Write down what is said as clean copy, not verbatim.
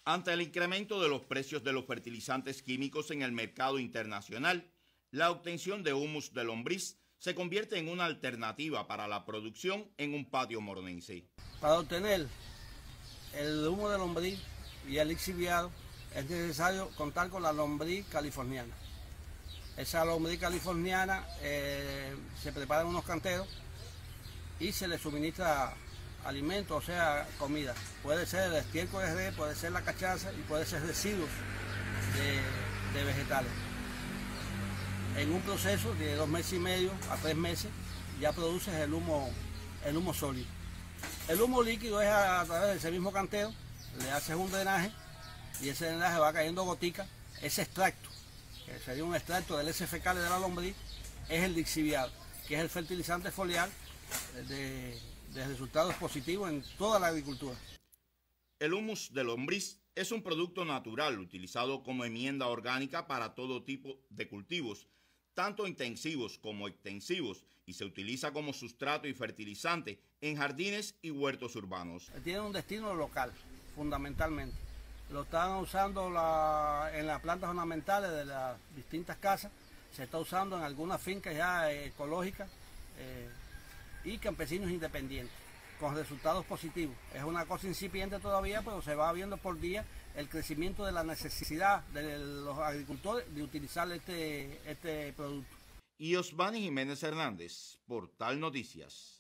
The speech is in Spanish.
Ante el incremento de los precios de los fertilizantes químicos en el mercado internacional, la obtención de humus de lombriz se convierte en una alternativa para la producción en un patio moronense. Para obtener el humo de lombriz y el lixiviado es necesario contar con la lombriz californiana. Esa lombriz californiana se prepara en unos canteros y se le suministra alimento, o sea, comida. Puede ser el estiércol de res, puede ser la cachaza y puede ser residuos de vegetales. En un proceso de 2 meses y medio a 3 meses ya produces el humo sólido. El humo líquido es a través de ese mismo cantero, le haces un drenaje y ese drenaje va cayendo gotica. Ese extracto, que sería un extracto del heces fecales de la lombriz, es el lixiviado, que es el fertilizante foliar de resultados positivos en toda la agricultura. El humus de lombriz es un producto natural utilizado como enmienda orgánica para todo tipo de cultivos, tanto intensivos como extensivos, y se utiliza como sustrato y fertilizante en jardines y huertos urbanos. Tiene un destino local, fundamentalmente. Lo están usando en las plantas ornamentales de las distintas casas, se está usando en algunas fincas ya ecológicas y campesinos independientes, con resultados positivos. Es una cosa incipiente todavía, pero se va viendo por día el crecimiento de la necesidad de los agricultores de utilizar este producto. Y Osvani Jiménez Hernández, Portal Noticias.